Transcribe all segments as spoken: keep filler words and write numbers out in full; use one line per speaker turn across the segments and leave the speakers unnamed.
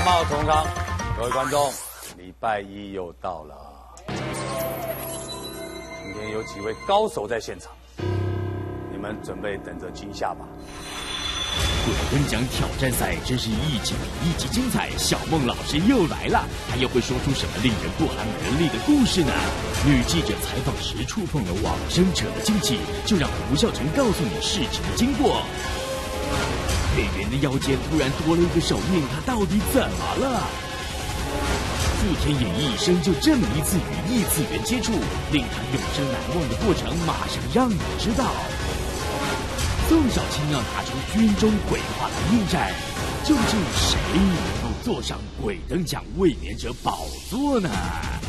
冒充汤，各位观众，礼拜一又到了。今天有几位高手在现场，你们准备等着惊吓吧。
鬼灯奖挑战赛真是一集比一集精彩，小梦老师又来了，她又会说出什么令人不寒而栗的故事呢？女记者采访时触碰了往生者的禁忌，就让胡孝成告诉你事情的经过。演员的腰间突然多了一个手印，他到底怎么了？傅天演绎一生就这么一次与异次元接触，令他永生难忘的过程，马上让你知道。宋小青要拿出军中鬼话来应战，究竟谁能够坐上鬼灯奖卫冕者宝座呢？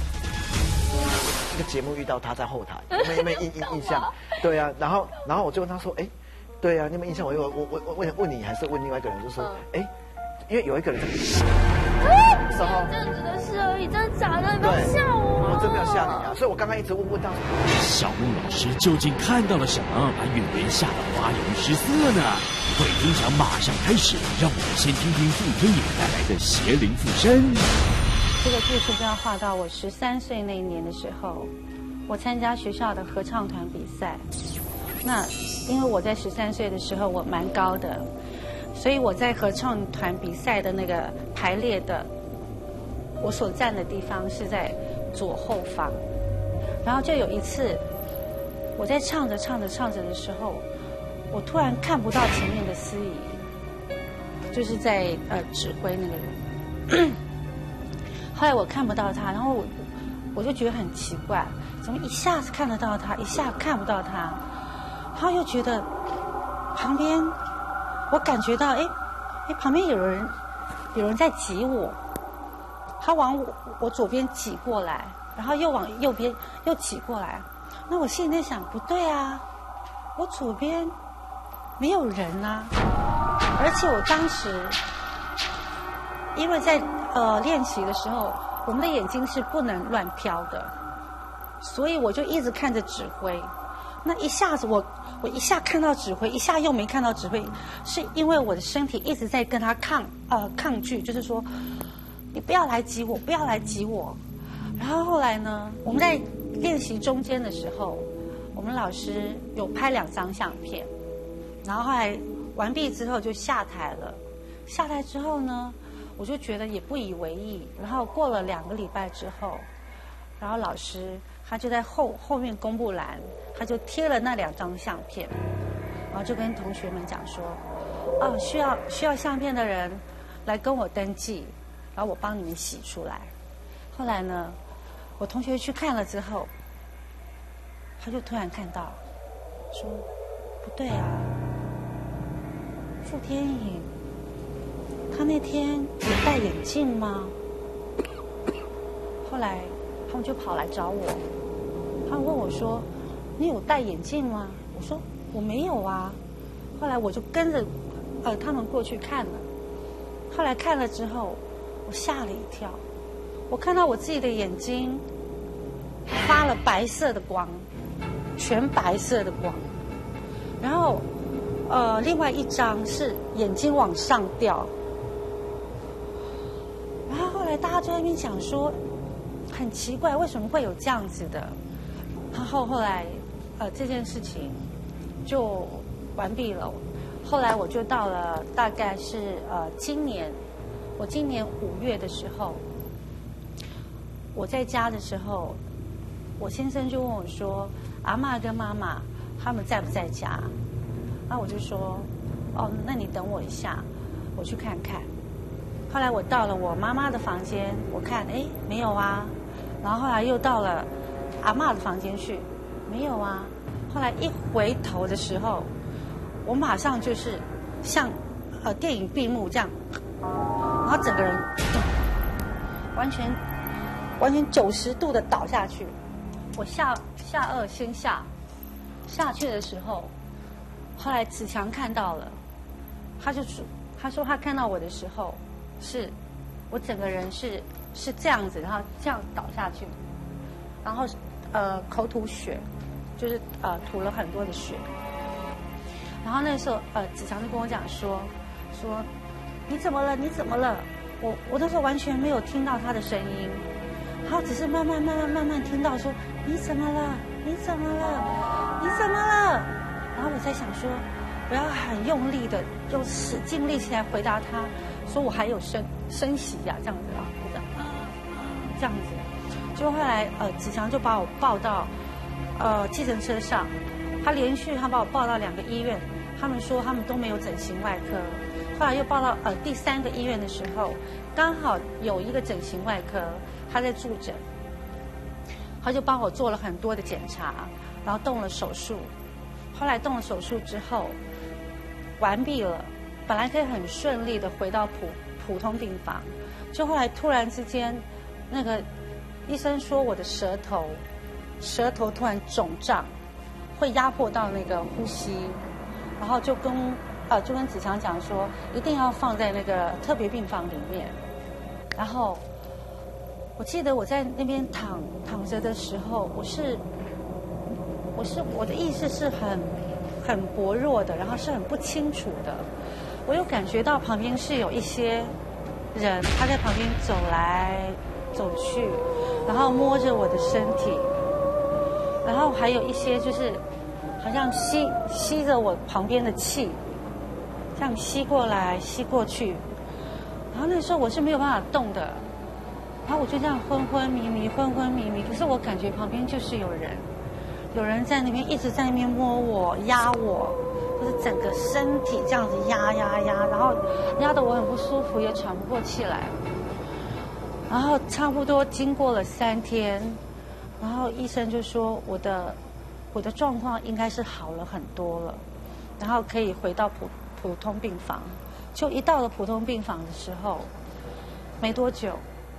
这个节目遇到他在后台，有没有有没有印印印象？对啊，然后然后我就问他说，哎，对啊，你有没有印象？我我我我问问你，还是问另外一个人，就说，哎，因为有一个人。
这样子的事而已，真的假的？你不要吓我！
我真没有吓你啊！所以我刚刚一直问问到
小梦老师究竟看到了什么，把演员吓得花容失色呢？鬼灯奖马上开始，让我们先听听傅天野带来的邪灵附身。
这个故事就要画到我十三岁那一年的时候，我参加学校的合唱团比赛。那因为我在十三岁的时候我蛮高的。所以我在合唱团比赛的那个排列的，我所站的地方是在左后方。然后就有一次，我在唱着唱着唱着的时候，我突然看不到前面的司仪，就是在呃指挥那个人。后来我看不到他，然后我我就觉得很奇怪，怎么一下子看得到他，一下看不到他，然后又觉得旁边。我感觉到，哎，哎，旁边有人，有人在挤我，他往我我左边挤过来，然后又往右边又挤过来。那我心里在想，不对啊，我左边没有人啊，而且我当时因为在呃练习的时候，我们的眼睛是不能乱飘的，所以我就一直看着指挥。那一下子我。我一下看到指挥，一下又没看到指挥，是因为我的身体一直在跟他抗呃抗拒，就是说，你不要来挤我，不要来挤我。然后后来呢，我们在练习中间的时候，我们老师有拍两张相片，然后后来完毕之后就下台了。下台之后呢，我就觉得也不以为意。然后过了两个礼拜之后，然后老师他就在后后面公布栏。他就贴了那两张相片，然后就跟同学们讲说，哦，需要需要相片的人来跟我登记，然后我帮你们洗出来。后来呢，我同学去看了之后，他就突然看到，说，不对啊，傅天颖，他那天有戴眼镜吗？后来他们就跑来找我，他们问我说，你有戴眼镜吗？我说我没有啊。后来我就跟着呃他们过去看了。后来看了之后，我吓了一跳，我看到我自己的眼睛发了白色的光，全白色的光。然后呃另外一张是眼睛往上掉。然后后来大家就在那边讲说，很奇怪，为什么会有这样子的？然后后来。呃，这件事情就完毕了。后来我就到了，大概是呃今年，我今年五月的时候，我在家的时候，我先生就问我说：“阿嬷跟妈妈他们在不在家？”那我就说：“哦，那你等我一下，我去看看。”后来我到了我妈妈的房间，我看，哎，没有啊。然后后来又到了阿嬷的房间去。没有啊，后来一回头的时候，我马上就是像呃电影闭幕这样，然后整个人完全完全九十度的倒下去。我下下颚先下下去的时候，后来子强看到了，他就说他说他看到我的时候，是我整个人是是这样子，然后这样倒下去，然后呃口吐血。就是呃吐了很多的血，然后那时候呃子强就跟我讲说说你怎么了你怎么了？ 我我那时候完全没有听到他的声音，然后只是慢慢慢慢慢慢听到说你怎么了？你怎么了？你怎么了？然后我在想说，我要很用力的用使劲力气来回答他，说我还有生生息呀、啊，这样子啊，这样子。结果后来呃，子强就把我抱到呃计程车上，他连续他把我抱到两个医院，他们说他们都没有整形外科。后来又报到呃第三个医院的时候，刚好有一个整形外科他在住诊，他就帮我做了很多的检查，然后动了手术。后来动了手术之后，完毕了，本来可以很顺利的回到普普通病房，就后来突然之间，那个医生说我的舌头，舌头突然肿胀，会压迫到那个呼吸，然后就跟。呃，就跟子强讲说，一定要放在那个特别病房里面。然后，我记得我在那边躺躺着的时候，我是，我是我的意识是很很薄弱的，然后是很不清楚的。我有感觉到旁边是有一些人，他在旁边走来走去，然后摸着我的身体，然后还有一些就是好像吸吸着我旁边的气。这样吸过来吸过去，然后那时候我是没有办法动的，然后我就这样昏昏迷迷昏昏迷迷，可是我感觉旁边就是有人，有人在那边一直在那边摸我压我，就是整个身体这样子压压压，然后压得我很不舒服，也喘不过气来。然后差不多经过了三天，然后医生就说我的我的状况应该是好了很多了，然后可以回到普。普通病房，就一到了普通病房的时候，没多久，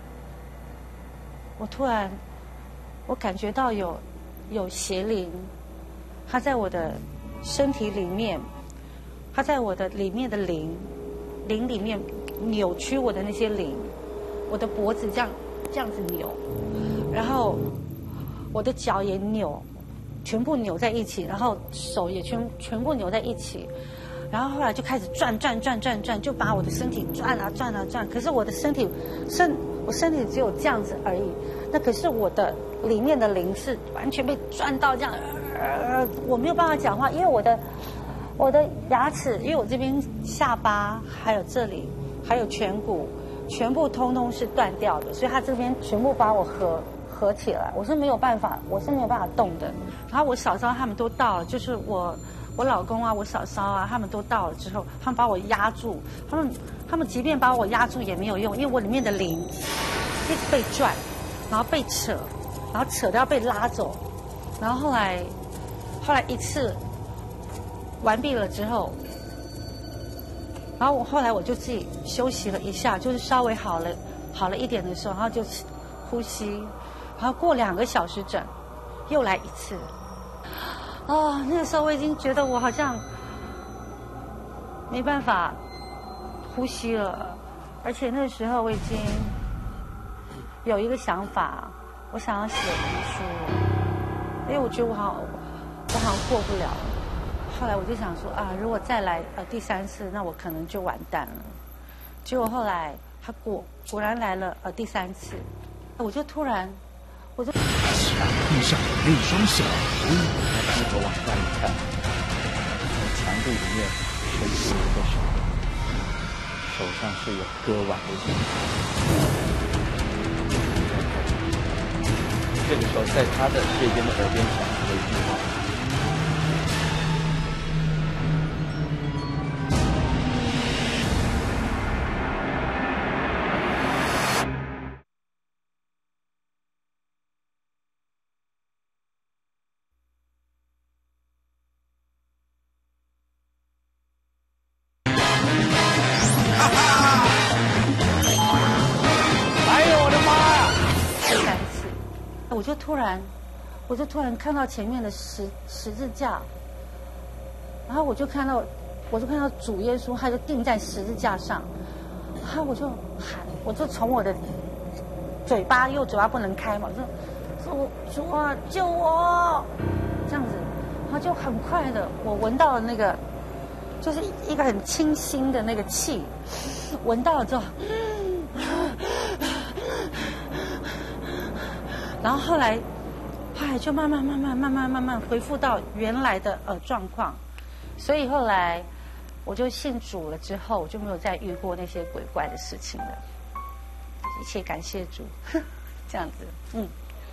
我突然，我感觉到有有邪灵，它在我的身体里面，它在我的里面的灵，灵里面扭曲我的那些灵，我的脖子这样这样子扭，然后我的脚也扭，全部扭在一起，然后手也全全部扭在一起。然后后来就开始转转转转转，就把我的身体转啊转啊转。可是我的身体身我身体只有这样子而已。那可是我的里面的灵是完全被转到这样，呃，我没有办法讲话，因为我的我的牙齿，因为我这边下巴还有这里还有颧骨，全部通通是断掉的，所以他这边全部把我合合起来，我是没有办法，我是没有办法动的。然后我嫂嫂他们都到了，就是我。我老公啊，我嫂嫂啊，他们都到了之后，他们把我压住，他们他们即便把我压住也没有用，因为我里面的灵一直被转，然后被扯，然后扯到被拉走，然后后来后来一次完毕了之后，然后我后来我就自己休息了一下，就是稍微好了好了一点的时候，然后就呼吸，然后过两个小时整又来一次。哦，那个时候我已经觉得我好像没办法呼吸了，而且那个时候我已经有一个想法，我想要写遗书，因为我觉得我好像我好像过不了。后来我就想说啊，如果再来呃第三次，那我可能就完蛋了。结果后来他果果然来了呃第三次，我就突然我就。
闭上那双小手，
低头往下一看，从墙壁里面伸出一个手，手上是有割腕的印子。这个时候，在他的这边的耳边响出了一句话。
我就突然，我就突然看到前面的十十字架，然后我就看到，我就看到主耶稣，他就钉在十字架上，然后我就喊，我就从我的嘴巴，因为我嘴巴不能开嘛，我说主主啊救我，这样子，然后就很快的，我闻到了那个，就是一个很清新的那个气，闻到了之后， 然后后来，后来就慢慢慢慢慢慢慢慢恢复到原来的呃状况，所以后来我就信主了之后，我就没有再遇过那些鬼怪的事情了。一切感谢主，这样子，嗯。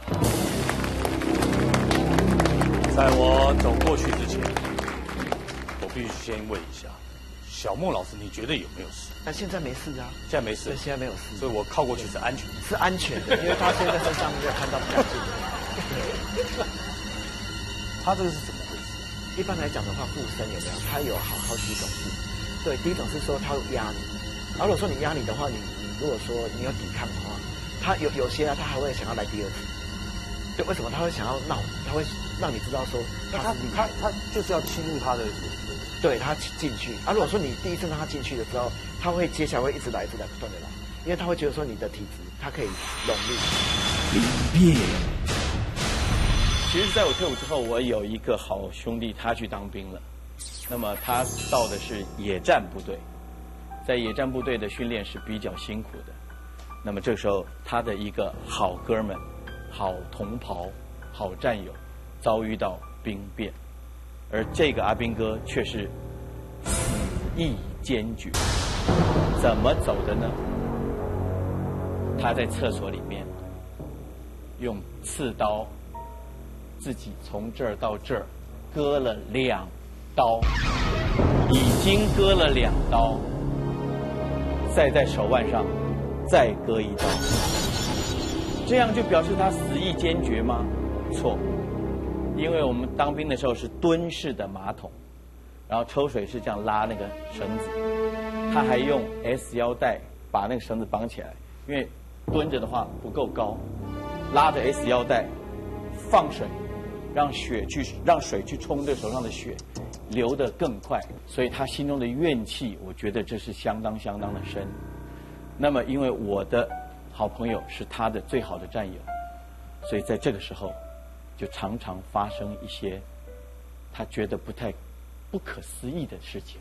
在我走过去之前，我必须先问一下，小孟老师，你觉得有没有事？
那现在没事啊，
现在没事，
现在没有事，
所以我靠过去是安全的，
是安全的，因为他现在身上没有看到比较近的。
他这个是怎么回事？
一般来讲的话，附身有没有？他有好好几种附。对，第一种是说他会压你，然后如果说你压你的话，你你如果说你有抵抗的话，他有有些啊，他还会想要来第二次。对，为什么他会想要闹你？他会让你知道说
他他他就是要侵入他的，
对他进去。啊，如果说你第一次让他进去的时候，他会接下来会一直来，一直来，不断的来，因为他会觉得说你的体质他可以融入。
灵变。
其实，在我退伍之后，我有一个好兄弟，他去当兵了。那么他到的是野战部队，在野战部队的训练是比较辛苦的。那么这个时候，他的一个好哥们、好同袍、好战友，遭遇到兵变，而这个阿兵哥却是死意坚决。怎么走的呢？他在厕所里面用刺刀自己从这儿到这儿割了两刀，已经割了两刀，再在手腕上再割一刀，这样就表示他死意坚决吗？错，因为我们当兵的时候是蹲式的马桶，然后抽水是这样拉那个绳子，他还用 S 腰带把那个绳子绑起来，因为蹲着的话不够高，拉着 S 腰带放水，让血去让水去冲这手上的血，流得更快，所以他心中的怨气，我觉得这是相当相当的深。那么因为我的好朋友是他的最好的战友，所以在这个时候就常常发生一些他觉得不太不可思议的事情。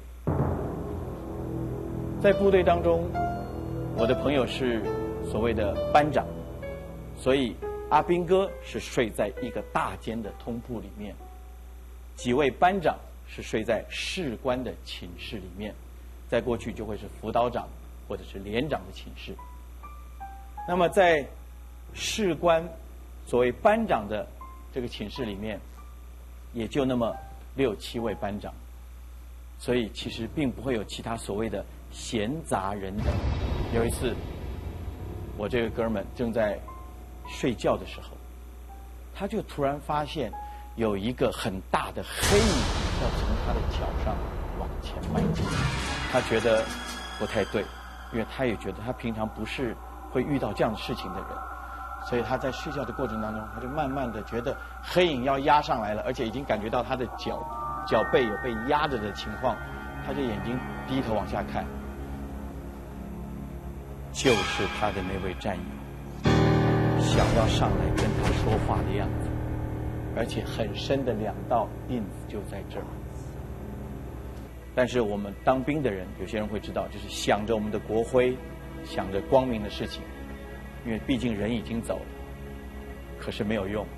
在部队当中，我的朋友是所谓的班长，所以阿兵哥是睡在一个大间的通铺里面，几位班长是睡在士官的寝室里面，在过去就会是辅导长或者是连长的寝室。那么在士官所谓班长的这个寝室里面，也就那么六七位班长，所以其实并不会有其他所谓的闲杂人等。有一次，我这个哥们正在睡觉的时候，他就突然发现有一个很大的黑影要从他的脚上往前迈进。他觉得不太对，因为他也觉得他平常不是会遇到这样的事情的人，所以他在睡觉的过程当中，他就慢慢的觉得黑影要压上来了，而且已经感觉到他的脚脚背有被压着的情况，他就眼睛低头往下看，就是他的那位战友想要上来跟他说话的样子，而且很深的两道印子就在这儿。但是我们当兵的人，有些人会知道，就是想着我们的国徽，想着光明的事情，因为毕竟人已经走了，可是没有用，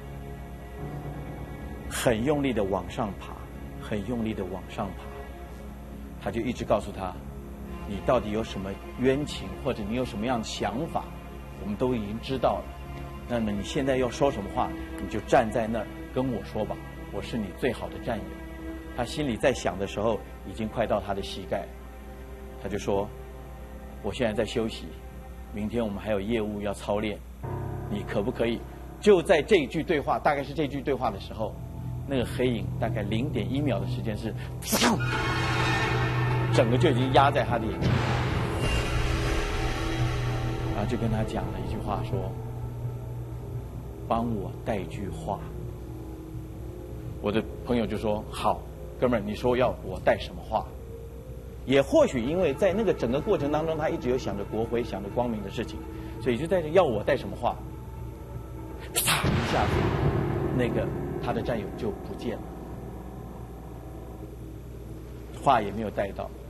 很用力的往上爬，很用力的往上爬，他就一直告诉他，你到底有什么冤情，或者你有什么样的想法，我们都已经知道了。那么你现在要说什么话，你就站在那儿跟我说吧，我是你最好的战友。他心里在想的时候，已经快到他的膝盖，他就说，我现在在休息，明天我们还有业务要操练，你可不可以就在这句对话，大概是这句对话的时候，那个黑影大概零点一秒的时间是，整个就已经压在他的眼睛，然后就跟他讲了一句话，说，帮我带句话。我的朋友就说，好，哥们儿，你说要我带什么话？也或许因为在那个整个过程当中，他一直有想着国徽、想着光明的事情，所以就在这要我带什么话，啪一下子，那个他的战友就不见了，话也没有带到。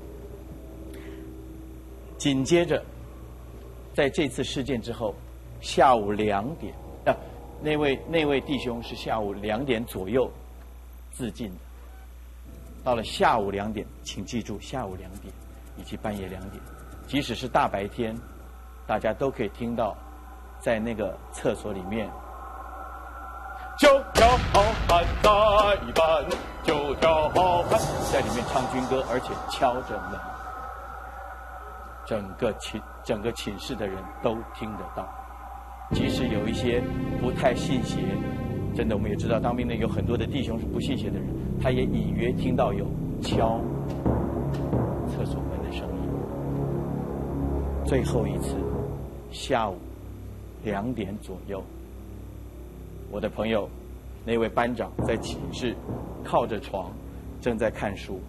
紧接着，在这次事件之后，下午两点啊， 那位那位弟兄是下午两点左右自尽的。到了下午两点，请记住，下午两点以及半夜两点，即使是大白天，大家都可以听到，在那个厕所里面，就要好汉在一班，就要好汉在里面唱军歌，而且敲着门，整个寝整个寝室的人都听得到。即使有一些不太信邪，真的我们也知道当兵的有很多的弟兄是不信邪的人，他也隐约听到有敲厕所门的声音。最后一次，下午两点左右，我的朋友那位班长在寝室靠着床正在看书，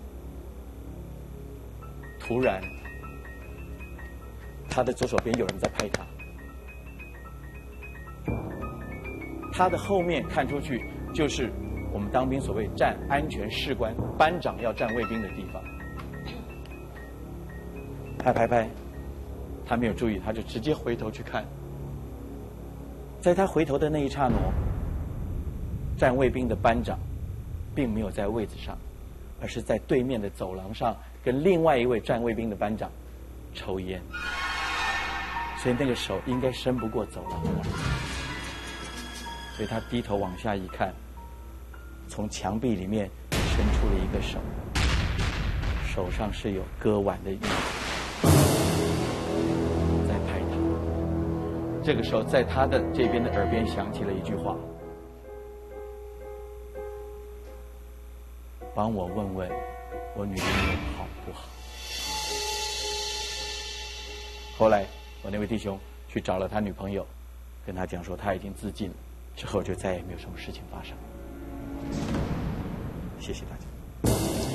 突然他的左手边有人在拍他，他的后面看出去就是我们当兵所谓站安全士官，班长要站卫兵的地方。拍拍拍，他没有注意，他就直接回头去看。在他回头的那一刹那，站卫兵的班长并没有在位子上，而是在对面的走廊上跟另外一位站卫兵的班长抽烟，所以那个手应该伸不过走廊来。所以他低头往下一看，从墙壁里面伸出了一个手，手上是有割腕的印子，在拍他。这个时候，在他的这边的耳边响起了一句话：“帮我问问我女朋友好不好。”后来，我那位弟兄去找了他女朋友，跟他讲说他已经自尽了。之后就再也没有什么事情发生。谢谢大家。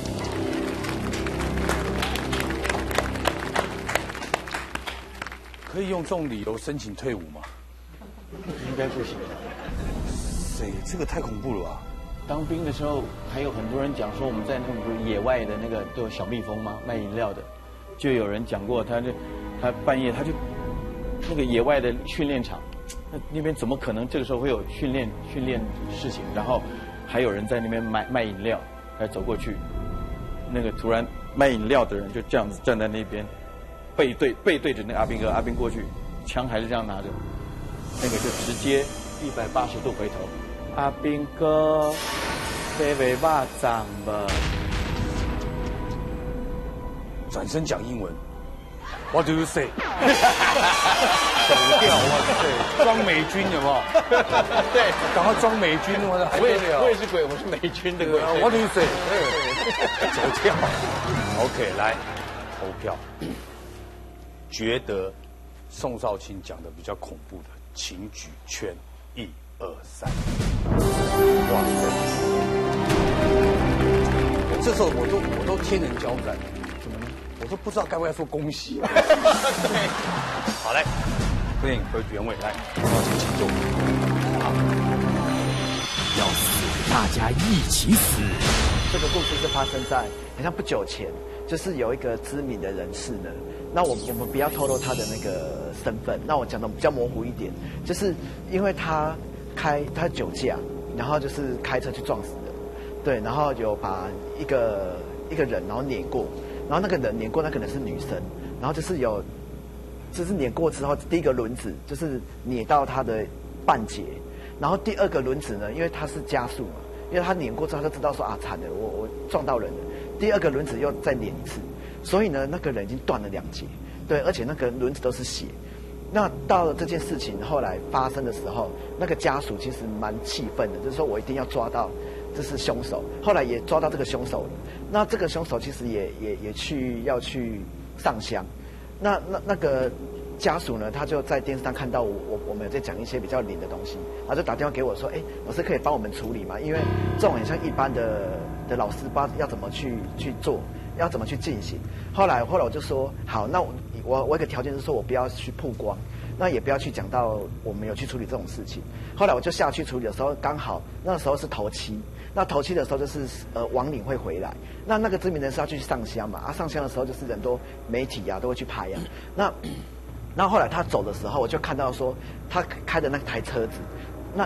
可以用这种理由申请退伍吗？
应该不行。
谁？这个太恐怖了吧！
当兵的时候，还有很多人讲说，我们在那种野外的那个都有小蜜蜂吗？卖饮料的，就有人讲过，他就他半夜他就那个野外的训练场。那那边怎么可能这个时候会有训练训练事情？然后还有人在那边卖卖饮料，还走过去，那个突然卖饮料的人就这样子站在那边，背对背对着那个阿兵哥，阿兵过去，枪还是这样拿着，那个就直接一百八十度回头，阿兵哥，飞尾巴掌吧，
转身讲英文。What do you say？ 走掉，哇塞！装美军有没有？
对，
赶快装美军，我的还
我也
得了。
我也是鬼，我是美军的鬼。
What do you say？ 走掉。OK， 来投票。觉得宋少卿讲的比较恐怖的，请举圈，一二三。哇塞！这时候我都我都天人交战。我都不知道该不该说恭喜。好嘞，电影回原位来，请坐。好，
要死，大家一起死。
这个故事是发生在好像不久前，就是有一个知名的人士呢。那我我们不要透露他的那个身份，那我讲的比较模糊一点，就是因为他开他酒驾，然后就是开车去撞死人，对，然后有把一个一个人然后碾过。然后那个人碾过，那可能是女生，然后就是有，就是碾过之后，第一个轮子就是碾到他的半截，然后第二个轮子呢，因为它是加速嘛，因为他碾过之后他就知道说啊惨了，我我撞到人了，第二个轮子又再碾一次，所以呢那个人已经断了两截，对，而且那个轮子都是血。那到了这件事情后来发生的时候，那个家属其实蛮气愤的，就是说我一定要抓到这是凶手，后来也抓到这个凶手了。那这个凶手其实也也也去要去上香，那那那个家属呢，他就在电视上看到我我我们有在讲一些比较灵的东西，然后就打电话给我说，哎，老师可以帮我们处理吗？因为这种很像一般的的老师不知道要怎么去去做，要怎么去进行。后来后来我就说，好，那我我我有个条件是说我不要去曝光，那也不要去讲到我们有去处理这种事情。后来我就下去处理的时候，刚好那时候是头七。那头七的时候就是呃亡灵会回来，那那个知名人士要去上香嘛，啊上香的时候就是很多媒体啊都会去拍啊，那那后来他走的时候，我就看到说他开的那台车子，那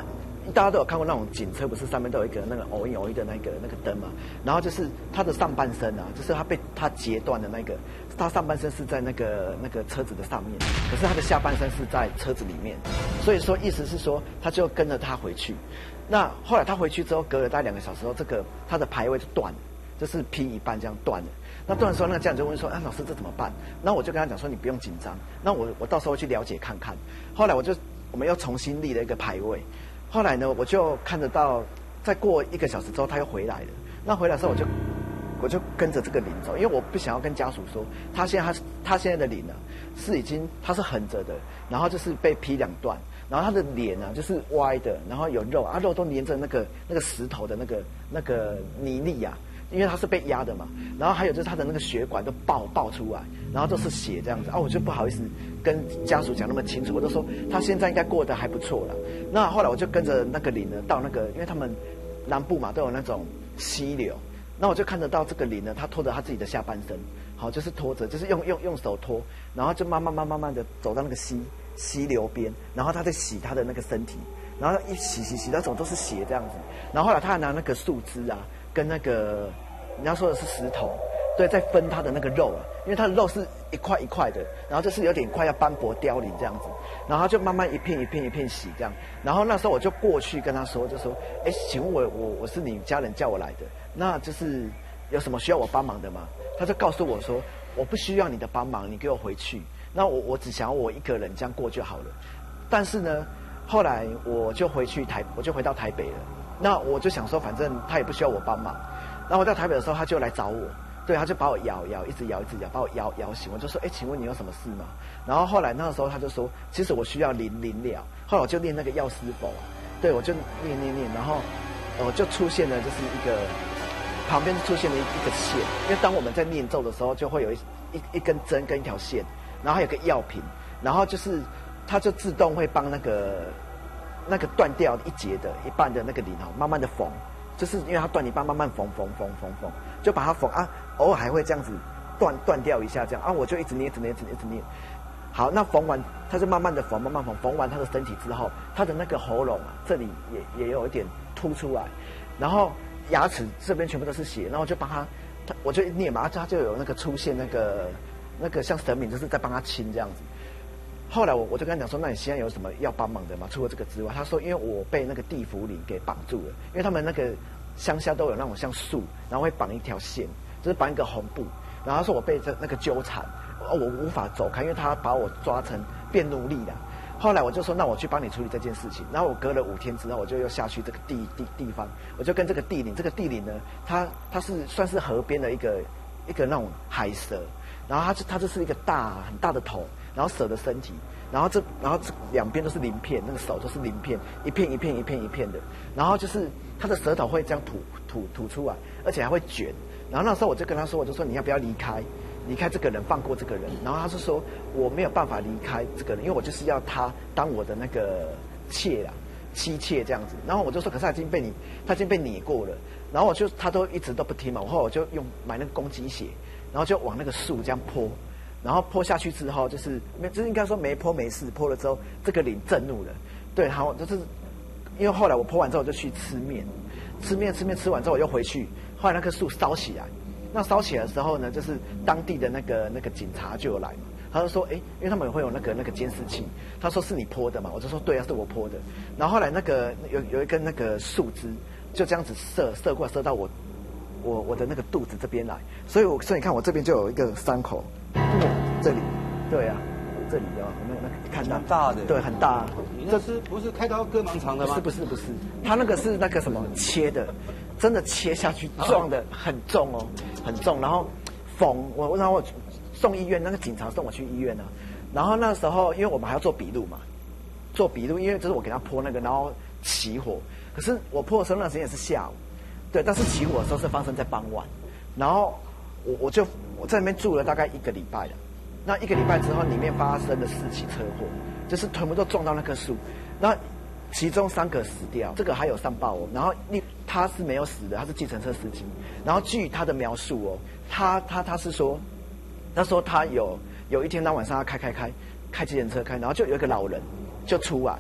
大家都有看过那种警车，不是上面都有一个那个偶一偶一的那个那个灯嘛？然后就是他的上半身啊，就是他被他截断的那个，他上半身是在那个那个车子的上面，可是他的下半身是在车子里面，所以说意思是说他就跟着他回去。那后来他回去之后，隔了大概两个小时后，这个他的牌位就断了，就是劈一半这样断了。那断的时候，那个家长就问说：“啊，老师这怎么办？”那我就跟他讲说：“你不用紧张，那我我到时候去了解看看。”后来我就我们又重新立了一个牌位。后来呢，我就看得到，再过一个小时之后，他又回来了。那回来的时候，我就我就跟着这个灵走，因为我不想要跟家属说，他现在他他现在的灵呢、啊、是已经他是横着的，然后就是被劈两段，然后他的脸呢、啊、就是歪的，然后有肉啊，肉都连着那个那个石头的那个那个泥粒啊。因为他是被压的嘛，然后还有就是他的那个血管都爆爆出来，然后都是血这样子啊，我就不好意思跟家属讲那么清楚，我就说他现在应该过得还不错了。那后来我就跟着那个灵呢到那个，因为他们南部嘛都有那种溪流，那我就看得到这个灵呢，他拖着他自己的下半身，好就是拖着，就是用用用手拖，然后就慢慢慢慢慢的走到那个溪溪流边，然后他在洗他的那个身体，然后一洗洗洗到手都是血这样子，然后后来他还拿那个树枝啊。跟那个人家说的是石头，对，在分他的那个肉啊，因为他的肉是一块一块的，然后就是有点快要斑驳凋零这样子，然后就慢慢一片一片一片洗这样，然后那时候我就过去跟他说，就说，哎，请问我我我是你家人叫我来的，那就是有什么需要我帮忙的吗？他就告诉我说，我不需要你的帮忙，你给我回去，那我我只想要我一个人这样过就好了。但是呢，后来我就回去台，我就回到台北了。那我就想说，反正他也不需要我帮忙。然后我到台北的时候，他就来找我，对，他就把我摇摇，一直摇，一直摇，把我摇摇醒。我就说，哎，请问你有什么事吗？然后后来那个时候他就说，其实我需要灵灵疗。后来我就念那个药师佛，对，我就念念念，然后呃就出现了就是一个旁边出现了一一个线，因为当我们在念咒的时候，就会有一一一根针跟一条线，然后还有个药瓶，然后就是它就自动会帮那个。那个断掉一节的一半的那个灵哦，慢慢的缝，就是因为它断一半，慢慢缝缝缝缝缝，就把它缝啊，偶尔还会这样子断断掉一下这样啊，我就一直捏，一直捏，一直捏，一直捏。好，那缝完，它就慢慢的缝，慢慢缝，缝完它的身体之后，它的那个喉咙啊，这里也也有一点凸出来，然后牙齿这边全部都是血，然后我就帮他，他我就念嘛，它就有那个出现那个那个像神明就是在帮他清这样子。后来我我就跟他讲说，那你现在有什么要帮忙的吗？除了这个之外，他说因为我被那个地府灵给绑住了，因为他们那个乡下都有那种像树，然后会绑一条线，就是绑一个红布，然后他说我被这那个纠缠，哦我无法走开，因为他把我抓成变奴隶了。后来我就说，那我去帮你处理这件事情。然后我隔了五天之后，我就又下去这个地地地方，我就跟这个地灵，这个地灵呢，它它是算是河边的一个一个那种海蛇，然后它它就是一个大很大的头。然后蛇的身体，然后这然后这两边都是鳞片，那个手都是鳞片，一片一片一片一片的。然后就是它的舌头会这样吐吐吐出来，而且还会卷。然后那时候我就跟他说，我就说你要不要离开，离开这个人，放过这个人。然后他就说我没有办法离开这个人，因为我就是要他当我的那个妾啦，妻妾这样子。然后我就说，可是他已经被你，他已经被拟过了。然后我就他都一直都不听嘛，后来我就用买那个公鸡血，然后就往那个树这样泼。然后泼下去之后，就是没，就是应该说没泼没事，泼了之后，这个灵震怒了，对，好，就是因为后来我泼完之后，我就去吃面，吃面吃面吃完之后，我又回去，后来那棵树烧起来，那烧起来的时候呢，就是当地的那个那个警察就有来嘛，他就说，哎，因为他们会有那个那个监视器，他说是你泼的嘛，我就说对啊，是我泼的，然后后来那个有有一根那个树枝就这样子射射过来，射到我我我的那个肚子这边来，所以我所以你看我这边就有一个伤口。这里，对啊，这里哦，有没有那个看到？
很大的，
对，很大。
这是不是开刀割盲肠的吗？
不是不是不是，他那个是那个什么切的，真的切下去撞的很重哦，很重。然后缝我，然后我送医院，那个警察送我去医院啊。然后那时候因为我们还要做笔录嘛，做笔录，因为这是我给他泼那个，然后起火。可是我泼的时候那时间也是下午，对，但是起火的时候是发生在傍晚，然后。我我就我在那边住了大概一个礼拜了，那一个礼拜之后，里面发生了四起车祸，就是全部都撞到那棵树，那其中三个死掉，这个还有上报哦。然后你他是没有死的，他是计程车司机。然后据他的描述哦，他他他是说，他说他有有一天他晚上他开开开开计程车开，然后就有一个老人就出来，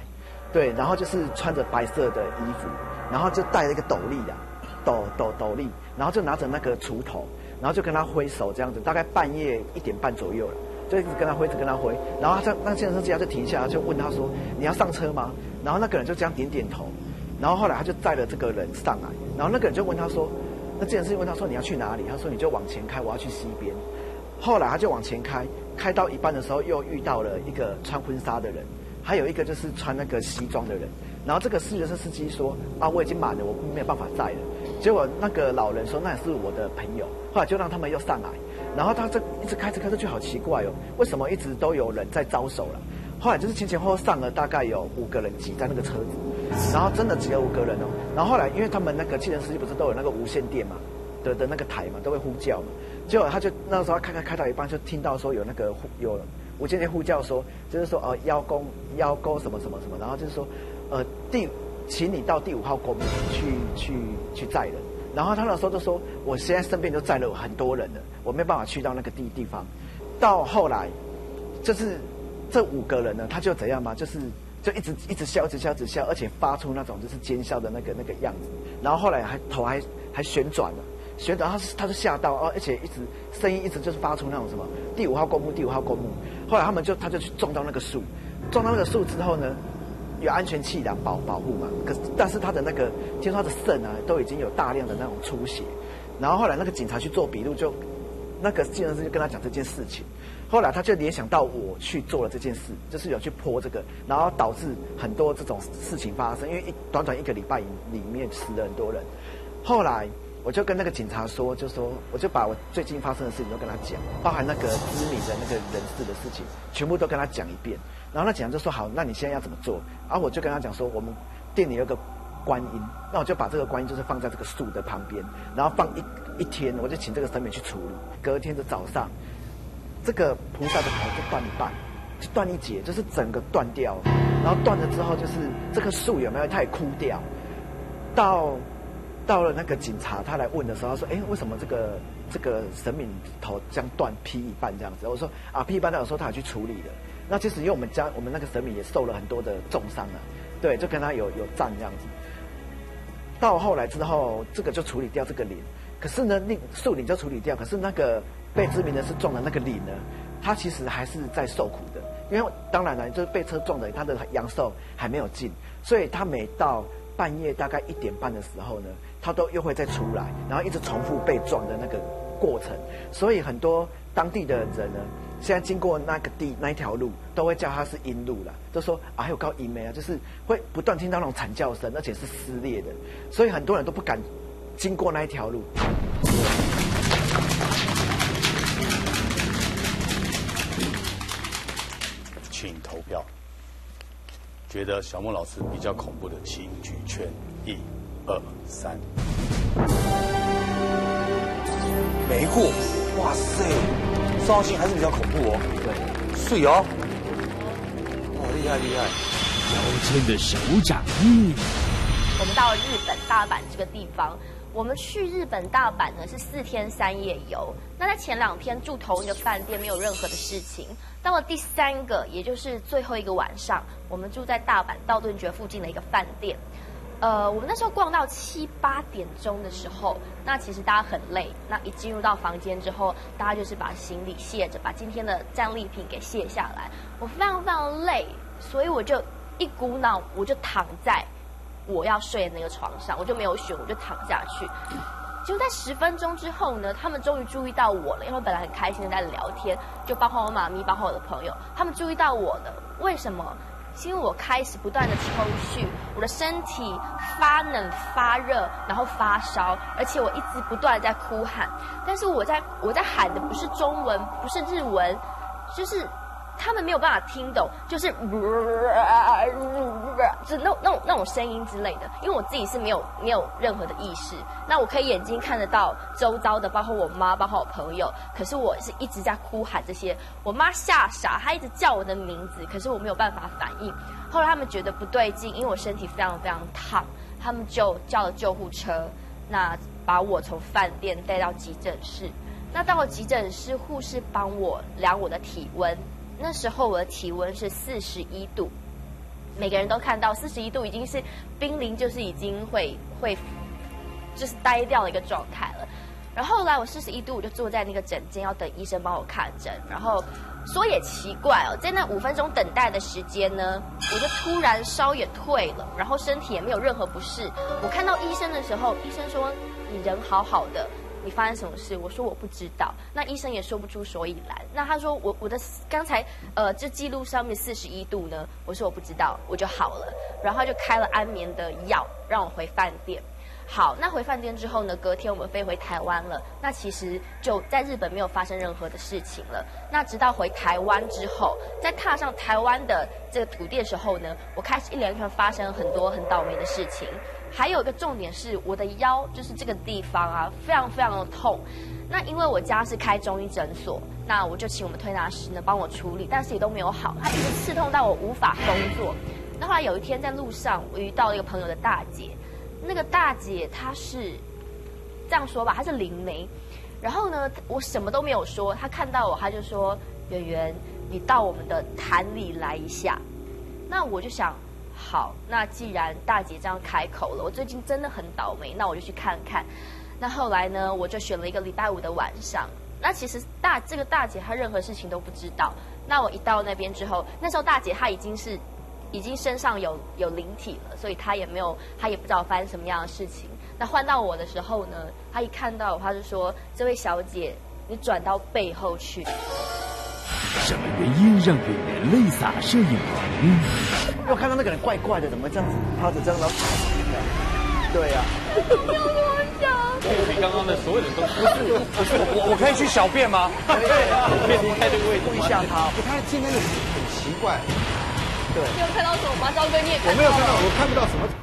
对，然后就是穿着白色的衣服，然后就戴了一个斗笠啊，斗斗斗笠，然后就拿着那个锄头，然后就跟他挥手这样子，大概半夜一点半左右了，就一直跟他挥，一直跟他挥，然后他那计程车司机就停下来，就问他说：“你要上车吗？”然后那个人就这样点点头，然后后来他就载了这个人上来，然后那个人就问他说：“那计程车司机问他说你要去哪里？”他说：“你就往前开，我要去西边。”后来他就往前开，开到一半的时候又遇到了一个穿婚纱的人，还有一个就是穿那个西装的人。然后这个计程车司机说：“啊，我已经满了，我没有办法载了。”结果那个老人说：“那也是我的朋友。”后来就让他们又上来，然后他这一直开着开着就好奇怪哦，为什么一直都有人在招手了？后来就是前前后后上了大概有五个人挤在那个车子，然后真的只有五个人哦。然后后来因为他们那个计程司机不是都有那个无线电嘛的的那个台嘛，都会呼叫嘛。结果他就那时候开开开到一半，就听到说有那个有无线电呼叫说，就是说呃邀功邀功什么什么什么，然后就是说呃第请你到第五号公墓去去去载人。然后他那时候就说，我现在身边就载了很多人了，我没办法去到那个地地方。到后来就是这五个人呢，他就怎样嘛，就是就一直一直笑，一直笑，一直笑，而且发出那种就是奸笑的那个那个样子。然后后来还头还还旋转了。旋转，他他就吓到哦，而且一直声音一直就是发出那种什么第五号公墓，第五号公墓。后来他们就他就去撞到那个树，撞到那个树之后呢，有安全气囊保保护嘛。可是但是他的那个听说他的肾啊都已经有大量的那种出血。然后后来那个警察去做笔录，就那个计程车就跟他讲这件事情。后来他就联想到我去做了这件事，就是有去泼这个，然后导致很多这种事情发生。因为一短短一个礼拜里面死了很多人。后来。我就跟那个警察说，就说我就把我最近发生的事情都跟他讲，包含那个知名的那个人事的事情，全部都跟他讲一遍。然后那警察就说好，那你现在要怎么做？然后我就跟他讲说，我们店里有个观音，那我就把这个观音就是放在这个树的旁边，然后放一一天，我就请这个神明去处理。隔天的早上，这个菩萨的头就断一半，就断一截，就是整个断掉。然后断了之后，就是这棵树有没有它也枯掉，到。到了那个警察，他来问的时候，他说：“哎，为什么这个这个神明头这样断劈一半这样子？”我说：“啊，劈一半，他有说他有去处理的。那其实因为我们家我们那个神明也受了很多的重伤啊，对，就跟他有有战这样子。到后来之后，这个就处理掉这个灵，可是呢，另树灵就处理掉，可是那个被知名人士撞的那个灵呢，他其实还是在受苦的，因为当然了，就是被车撞的，他的阳寿还没有尽，所以他每到半夜大概一点半的时候呢。”他都又会再出来，然后一直重复被撞的那个过程，所以很多当地的人呢，现在经过那个地那一条路，都会叫它是阴路啦，就说啊还有高阴梅啊，就是会不断听到那种惨叫声，而且是撕裂的，所以很多人都不敢经过那一条路。
请投票，觉得小孟老师比较恐怖的，请举拳，一。二三，没过，哇塞，绍兴还是比较恐怖哦。对，碎哦，哇，厉害厉害，
腰间的手掌印。
我们到了日本大阪这个地方，我们去日本大阪呢是四天三夜游。那在前两天住同一个饭店，没有任何的事情。到了第三个，也就是最后一个晚上，我们住在大阪道顿崛附近的一个饭店。呃，我们那时候逛到七八点钟的时候，那其实大家很累。那一进入到房间之后，大家就是把行李卸着，把今天的战利品给卸下来。我非常非常累，所以我就一股脑我就躺在我要睡的那个床上，我就没有选，我就躺下去。就在十分钟之后呢，他们终于注意到我了，因为我本来很开心的在聊天，就包括我妈咪，包括我的朋友，他们注意到我了。为什么？是因为我开始不断的抽搐，我的身体发冷发热，然后发烧，而且我一直不断的在哭喊。但是我在我在喊的不是中文，不是日文，就是他们没有办法听懂，就是就那那种那种声音之类的。因为我自己是没有没有任何的意识，那我可以眼睛看得到周遭的，包括我妈，包括我朋友，可是我是一直在哭喊这些。我妈吓傻，她一直叫我的名字，可是我没有办法反应。后来他们觉得不对劲，因为我身体非常非常烫，他们就叫了救护车，那把我从饭店带到急诊室。那到了急诊室，护士帮我量我的体温。那时候我的体温是四十一度， 每个人都看到四十一度已经是濒临，就是已经会会就是呆掉的一个状态了。然后后来我四十一度，我就坐在那个诊间要等医生帮我看诊。然后说也奇怪哦，在那五分钟等待的时间呢，我就突然烧也退了，然后身体也没有任何不适。我看到医生的时候，医生说你人好好的，你发生什么事？我说我不知道。那医生也说不出所以然。那他说我我的刚才呃这记录上面四十一度呢，我说我不知道，我就好了。然后他就开了安眠的药让我回饭店。好，那回饭店之后呢，隔天我们飞回台湾了。那其实就在日本没有发生任何的事情了。那直到回台湾之后，在踏上台湾的这个土地的时候呢，我开始一连串发生很多很倒霉的事情。还有一个重点是，我的腰就是这个地方啊，非常非常的痛。那因为我家是开中医诊所，那我就请我们推拿师呢帮我处理，但是也都没有好，它一直刺痛到我无法工作。那后来有一天在路上，我遇到了一个朋友的大姐。那个大姐她是这样说吧，她是灵媒，然后呢，我什么都没有说，她看到我，她就说：“圆圆，你到我们的坛里来一下。”那我就想，好，那既然大姐这样开口了，我最近真的很倒霉，那我就去看看。那后来呢，我就选了一个礼拜五的晚上。那其实大这个大姐她任何事情都不知道。那我一到那边之后，那时候大姐她已经是。已经身上有有灵体了，所以他也没有，他也不知道发生什么样的事情。那换到我的时候呢，他一看到我，他就说：“这位小姐，你转到背后去。”
什么原因让演员泪洒摄影棚？
因为我看到那个人怪怪的，怎么这样子趴着这样，然后对呀、啊。
不要跟我讲。
比刚刚的所有的东西，不是
不是我我可以去小便吗？
可以啊，可以离开这个位置。
顾一下他，
他今天的很奇怪。
对，
你有看到什么吗？昭哥，你也看到？
我没有看到，我看不到什么。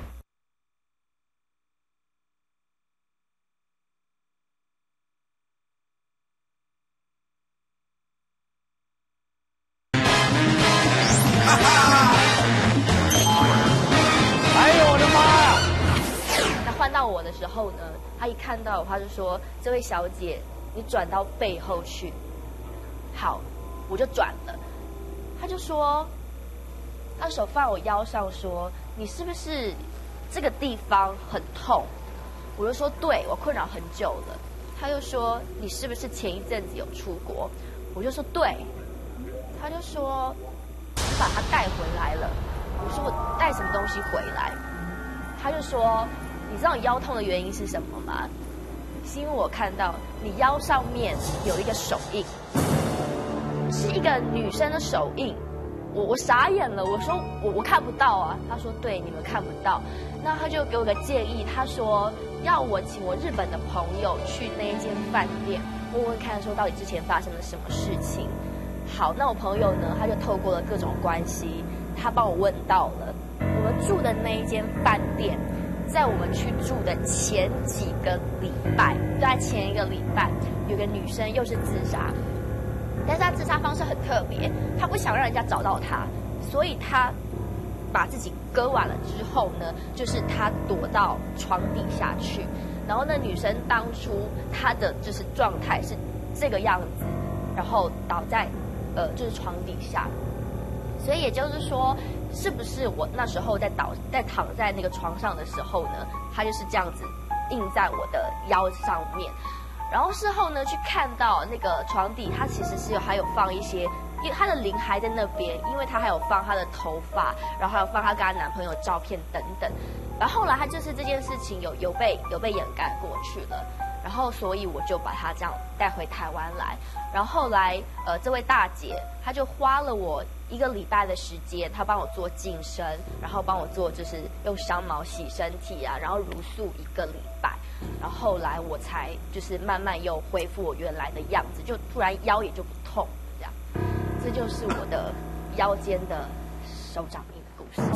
哎呦我的妈呀！
那换到我的时候呢，他一看到我，他就说：“这位小姐，你转到背后去。”好，我就转了。他就说。他手放我腰上说：“你是不是这个地方很痛？”我就说：“对，我困扰很久了。”他又说：“你是不是前一阵子有出国？”我就说：“对。”他就说：“你把它带回来了。”我说：“我带什么东西回来？”他就说：“你知道你腰痛的原因是什么吗？是因为我看到你腰上面有一个手印，是一个女生的手印。”我我傻眼了，我说我我看不到啊，他说对，你们看不到，那他就给我个建议，他说要我请我日本的朋友去那一间饭店问问看，说到底之前发生了什么事情。好，那我朋友呢，他就透过了各种关系，他帮我问到了我们住的那一间饭店，在我们去住的前几个礼拜，在前一个礼拜，有个女生又是自杀。但是他自杀方式很特别，他不想让人家找到他，所以他把自己割腕了之后呢，就是他躲到床底下去。然后那女生当初她的就是状态是这个样子，然后倒在呃就是床底下。所以也就是说，是不是我那时候在倒在躺在那个床上的时候呢，他就是这样子印在我的腰上面。然后事后呢，去看到那个床底，它其实是有还有放一些，因为她的灵还在那边，因为她还有放她的头发，然后还有放她跟她男朋友的照片等等。然后后来她就是这件事情有有被有被掩盖过去了，然后所以我就把她这样带回台湾来。然后后来呃这位大姐她就花了我一个礼拜的时间，她帮我做净身，然后帮我做就是用香茅洗身体啊，然后茹素一个礼拜。然后后来我才就是慢慢又恢复我原来的样子，就突然腰也就不痛这样。这就是我的腰间的手掌印的故事。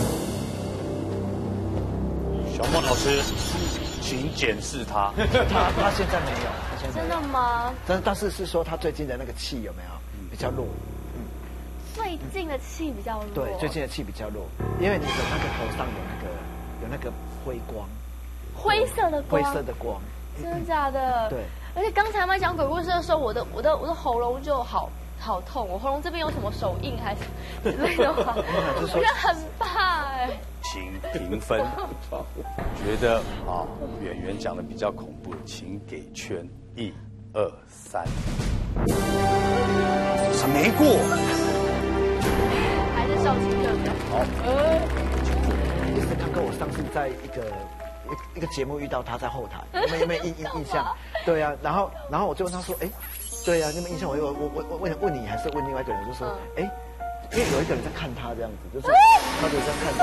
小孟老师，请检视他。
他他现在没有，他现在没有
真的吗？
但但是是说他最近的那个气有没有比较弱？嗯，
最近的气比较弱。
对，最近的气比较弱，因为你的那个头上有那个有那个辉光。
灰色的光，
灰色的光，
真的假的？
对。
而且刚才在讲鬼故事的时候，我的我的我的喉咙就好好痛，我喉咙这边有什么手印还是之类的话，我觉得很怕哎。
请评分。觉得啊，演员讲的比较恐怖，请给圈。一、二、三。是没过。
还是少卿哥哥。
好。
就是他跟我上次在一个一一个节目遇到他在后台，有没有有没有印印印象？对啊，然后然后我就问他说，哎，对啊，你有没有印象？我我我我问问你还是问另外一个人？我就说，哎，因为有一个人在看他这样子，就是他就在看他。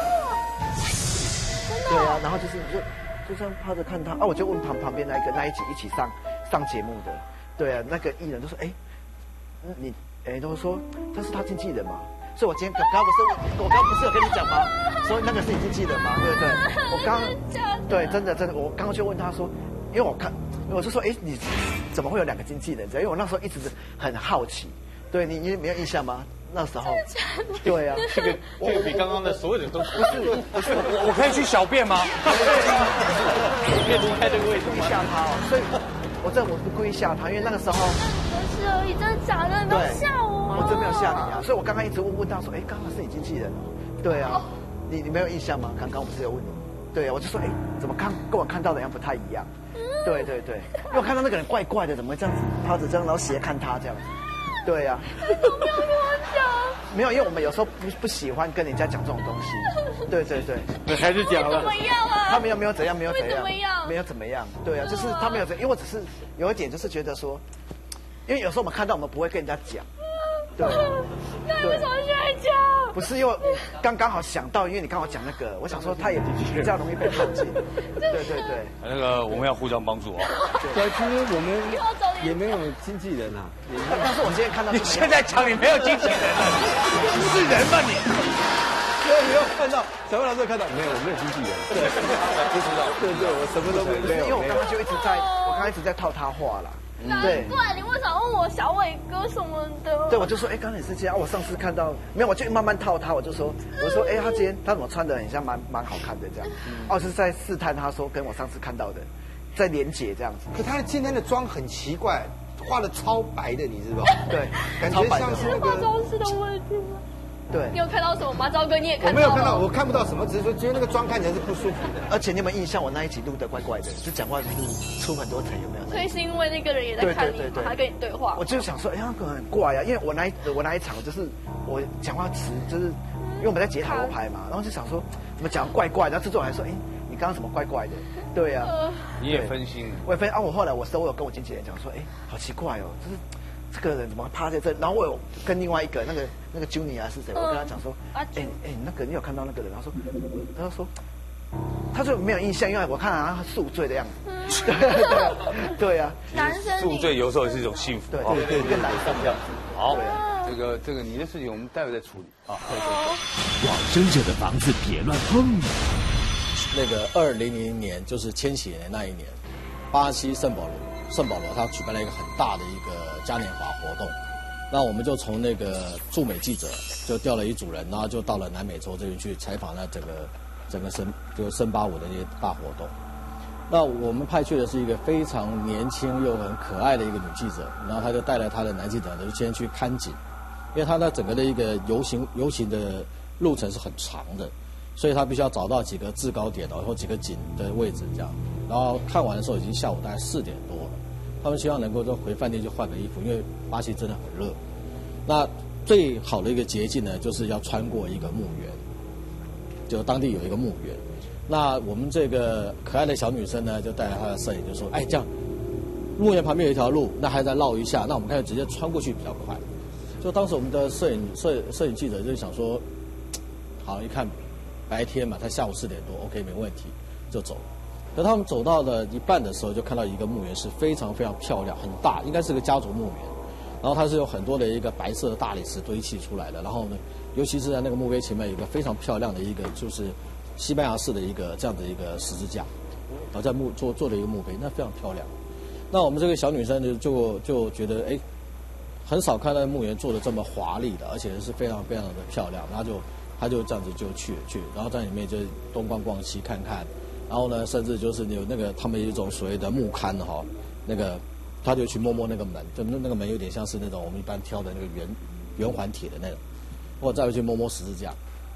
对啊，然后就是就就这样趴着看他啊，我就问旁旁边那一个那一集一起上上节目的，对啊，那个艺人就说，哎，你哎，都说他是他经纪人嘛。所以，我今天刚刚不是我刚刚不是有跟你讲吗？说那个是你经纪人吗？对不对？我刚对，真的真的，我刚刚就问他说，因为我看，我就说，哎，你怎么会有两个经纪人？因为我那时候一直很好奇，对你你没有印象吗？那时候，对啊，
这个这个比刚刚的所有的都不是
不是，我可以去小便吗？
我可以离开这个位置
吓他哦，所以我这我是故意吓他，因为那个时候
不是而已，真的假的？你不要吓我。
我真没有吓你啊，所以我刚刚一直问问他说，哎，刚刚是你经纪人？对啊，你你没有印象吗？刚刚我不是有问你？对啊，我就说，哎，怎么看跟我看到的样不太一样？对对对，因为我看到那个人怪怪的，怎么会这样子趴着这样，然后斜看他这样子？对呀、啊。
你都没有跟我讲。
没有，因为我们有时候不不喜欢跟人家讲这种东西。对对对。
那还是讲了。
怎么样啊？
他没有没有怎样，没有怎样。
怎么样？
没有怎么样。对啊，就是他没有怎，因为我只是有一点就是觉得说，因为有时候我们看到我们不会跟人家讲。对。
那你为什么现在讲？
不是因为刚刚好想到，因为你刚好讲那个，我想说他也比较容易被靠近。对对对。
那个我们要互相帮助啊。
对，其实我们也没有经纪人啊。
但是我今天看到
你现在讲你没有经纪人了，你是人吗你？
对，没有看到，小魏老师看到没有？我没有经纪人。对，不知道。对对，我什么都没有。
因为我刚刚就一直在，我刚刚一直在套他话啦。
难怪你为什么问我小伟哥什么的？
对，我就说，哎，刚才也是这样。我上次看到没有，我就慢慢套他，我就说，我说，哎，他今天他怎么穿的很像蛮蛮好看的这样。哦，是在试探他说跟我上次看到的，在连结这样子。
可他今天的妆很奇怪，画的超白的，你知道？
对，
感觉像是那个
化妆师的问题吗？
对，
你有看到什么吗？赵哥，你也看到？
我没有看到，我看不到什么，只是说觉得那个妆看起来是不舒服的。
而且你有没有印象？我那一集录的怪怪的，就讲话就是出很多层，有没有？
所以是因为那个人也在看你，他跟你对话。
我就想说，哎，那个很怪啊，因为我那一我那一场就是我讲话词就是，因为我们在截塔罗牌嘛，然后就想说怎么讲怪怪的，然后制作人还说，哎，你刚刚怎么怪怪的？对呀、啊，
你也分心，
我也分啊。我后来我是我有跟我经纪人讲说，哎，好奇怪哦，就是。这个人怎么趴在这？然后我有跟另外一个那个那个 Junior 是谁？我跟他讲说，哎哎，那个你有看到那个人？他说，他说，他就没有印象，因为我看他宿醉的样子。对对对呀，
男生
宿醉有时候也是一种幸福。
对对对，跟男生这样子。
好，这个这个你的事情我们待会再处理啊。对对
对。往生者的房子别乱碰。
那个二零零零年就是千禧年那一年，巴西圣保罗。圣保罗他举办了一个很大的一个嘉年华活动，那我们就从那个驻美记者就调了一组人，然后就到了南美洲这边去采访那整个整个森就森巴舞的那些大活动。那我们派去的是一个非常年轻又很可爱的一个女记者，然后她就带了她的男记者就先去看景，因为她那整个的一个游行游行的路程是很长的，所以她必须要找到几个制高点然后几个景的位置这样。然后看完的时候已经下午大概四点多了，他们希望能够就回饭店去换个衣服，因为巴西真的很热。那最好的一个捷径呢，就是要穿过一个墓园，就当地有一个墓园。那我们这个可爱的小女生呢，就带着她的摄影就说：“哎，这样墓园旁边有一条路，那还再绕一下，那我们看直接穿过去比较快。”就当时我们的摄影摄摄影记者就想说：“好，一看白天嘛，才下午四点多 ，OK 没问题，就走。”可他们走到了一半的时候，就看到一个墓园是非常非常漂亮，很大，应该是个家族墓园。然后它是有很多的一个白色的大理石堆砌出来的。然后呢，尤其是在那个墓碑前面有一个非常漂亮的一个，就是西班牙式的一个这样的一个十字架，然后在墓做做了一个墓碑，那非常漂亮。那我们这个小女生呢，就就觉得哎，很少看到墓园做的这么华丽的，而且是非常非常的漂亮。然后就她就这样子就去去，然后在里面就东逛逛西看看。然后呢，甚至就是有那个他们有一种所谓的木龛哈，那个他就去摸摸那个门，就那个门有点像是那种我们一般挑的那个圆圆环铁的那种，或者再去摸摸十字架，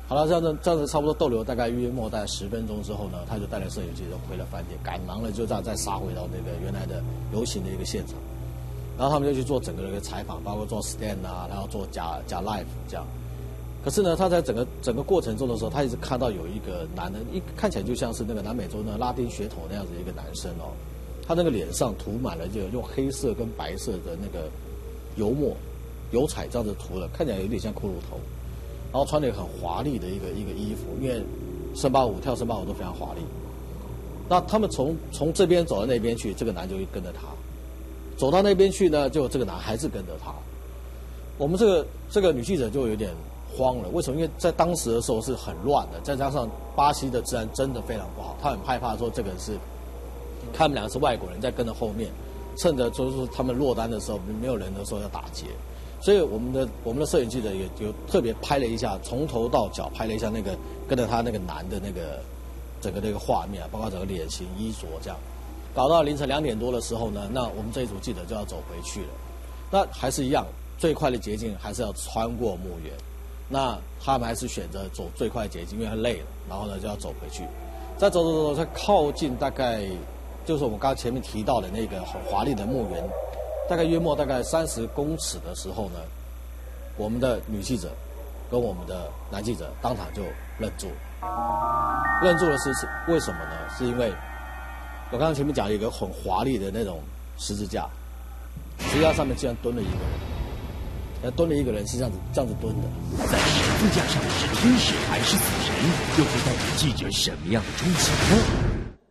好了，这样子这样子差不多逗留大概约莫大概十分钟之后呢，他就带着摄影机就回了饭店，赶忙了就这样再杀回到那个原来的游行的一个现场，然后他们就去做整个的一个采访，包括做 stand 啊，然后做假假 live 这样。可是呢，他在整个整个过程中的时候，他一直看到有一个男的，一看起来就像是那个南美洲的拉丁血统那样子一个男生哦，他那个脸上涂满了就用黑色跟白色的那个油墨、油彩这样子涂了，看起来有点像骷髅头。然后穿了一个很华丽的一个一个衣服，因为森巴舞跳森巴舞都非常华丽。那他们从从这边走到那边去，这个男就跟着他；走到那边去呢，就这个男还是跟着他。我们这个这个女记者就有点慌了，为什么？因为在当时的时候是很乱的，再加上巴西的治安真的非常不好，她很害怕说这个是他们两个是外国人在跟着后面，趁着就是他们落单的时候没有人的时候要打劫。所以我们的我们的摄影记者也有特别拍了一下，从头到脚拍了一下那个跟着他那个男的那个整个那个画面，包括整个脸型、衣着这样。搞到凌晨两点多的时候呢，那我们这一组记者就要走回去了。那还是一样，最快的捷径还是要穿过墓园。那他们还是选择走最快捷径，因为他累了，然后呢就要走回去。再走走走走，再靠近大概就是我们刚刚前面提到的那个很华丽的墓园。大概约莫大概三十公尺的时候呢，我们的女记者跟我们的男记者当场就愣住了。愣住的是是为什么呢？是因为我刚刚前面讲了一个很华丽的那种十字架，十字架上面竟然蹲了一个人，那蹲了一个人是这样子这样子蹲的。
在十字架上是天使还是死神，又会带给记者什么样的冲击呢？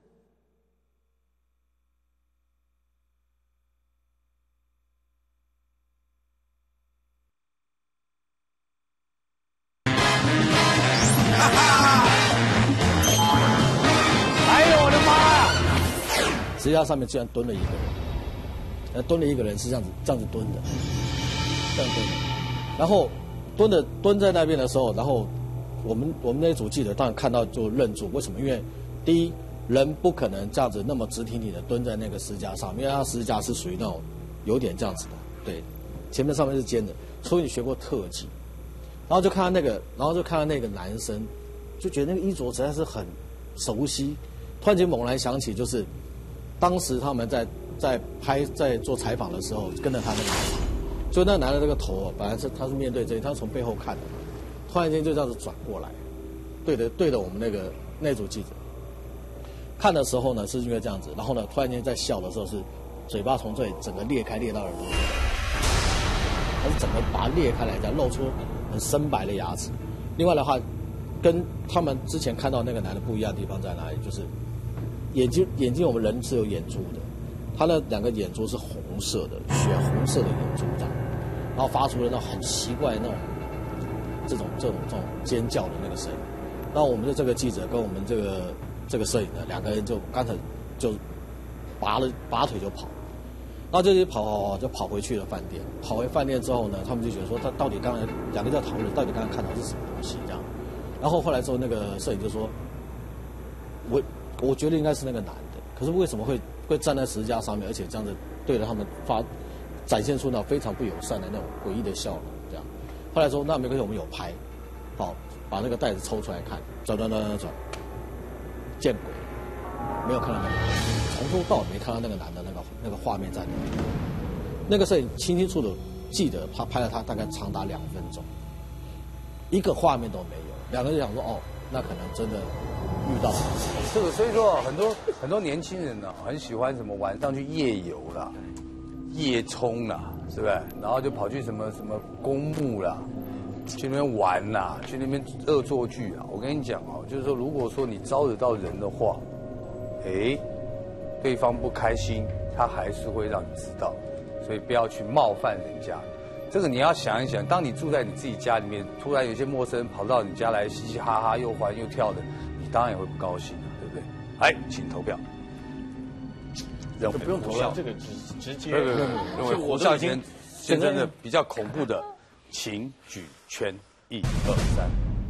十字架上面居然蹲了一个人，呃，蹲了一个人是这样子这样子蹲的，这样蹲的。然后蹲的蹲在那边的时候，然后我们我们那组记者当然看到就愣住，为什么？因为第一，人不可能这样子那么直挺挺的蹲在那个十字架上，因为它十字架是属于那种有点这样子的，对，前面上面是尖的。除非你学过特技，然后就看到那个，然后就看到那个男生，就觉得那个衣着实在是很熟悉，突然间猛然想起就是。当时他们在在拍在做采访的时候，跟着他那个男的，就那个男的这个头，本来是他是面对这里，他从背后看的，突然间就这样子转过来，对着对着我们那个那组记者看的时候呢，是因为这样子，然后呢，突然间在笑的时候是嘴巴从这里整个裂开裂到耳朵，他是整个把它裂开来，这样露出很深白的牙齿。另外的话，跟他们之前看到那个男的不一样的地方在哪里？就是。眼睛眼睛我们人是有眼珠的，他的两个眼珠是红色的，血红色的眼珠这样，然后发出了那种很奇怪的那种这种这种这种尖叫的那个声音。然后我们的这个记者跟我们这个这个摄影的两个人就刚才就拔了拔腿就跑，然后就一跑跑跑就跑回去了饭店。跑回饭店之后呢，他们就觉得说他到底刚才两个在讨论到底刚才看到是什么东西这样。然后后来之后那个摄影就说，我。我觉得应该是那个男的，可是为什么会会站在十字架上面，而且这样子对着他们发展现出那种非常不友善的那种诡异的笑容？这样，后来说那没关系，我们有拍，好把那个袋子抽出来看，转转转转转，见鬼，没有看到那个男的，从头到尾没看到那个男的那个那个画面在里面。那个摄影清清楚楚记得他拍了他大概长达两分钟，一个画面都没有。两个人想说哦，那可能真的。遇到
这个，所以说很多很多年轻人呢、啊，很喜欢什么晚上去夜游啦、夜冲啦，是不是？然后就跑去什么什么公墓啦，去那边玩啦，去那边恶作剧啊。我跟你讲哦，就是说，如果说你招惹到人的话，哎，对方不开心，他还是会让你知道，所以不要去冒犯人家。这个你要想一想，当你住在你自己家里面，突然有些陌生人跑到你家来嘻嘻哈哈又欢又跳的。当然也会不高兴，对不对？哎，请投票。认为
不用投票，这个直直接。
不不不，认为胡孝贤先生的比较恐怖的，请举圈，一二三。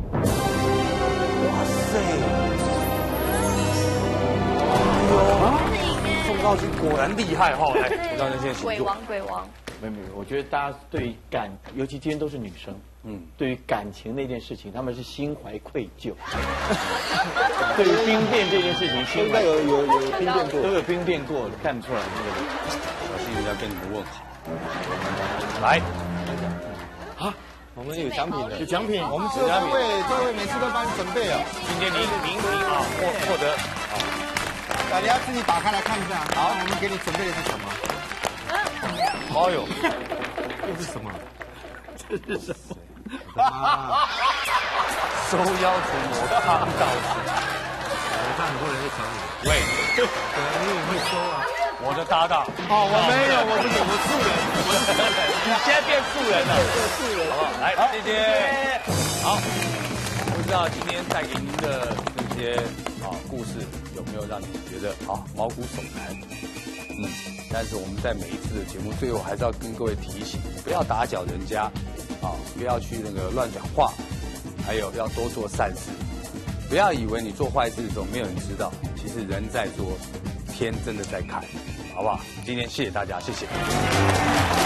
哇塞！哎呦，宋少卿果然厉害哈！来，胡孝贤先请入。
鬼王，鬼王。
没有没有，我觉得大家对于感，尤其今天都是女生，嗯，对于感情那件事情，他们是心怀愧疚。对于兵变这件事情，
现在有有有兵变过，
都有兵变过，看不出来这个。
小心人家跟你们问好。来，
啊，我们有奖品的，
有奖品，
我们这位这位每次都帮你准备啊。
今天您您您啊获获得啊，
大家自己打开来看一下。好，我们给你准备的是什么？
好友，
这是什么？
这是什么？
收腰子抹汤道士。
我看很多人在抢你。
喂，
对，你也会收啊。
我的搭档。
哦，我没有，我不是，我素人。
你现在变素人了。素人，好不好？来，谢谢。好，不知道今天带给您的这些啊故事有没有让你觉得啊毛骨悚然？嗯，但是我们在每一次的节目最后还是要跟各位提醒，不要打搅人家，啊，不要去那个乱讲话，还有要多做善事，不要以为你做坏事的时候没有人知道，其实人在做，天真的在看，好不好？今天谢谢大家，谢谢。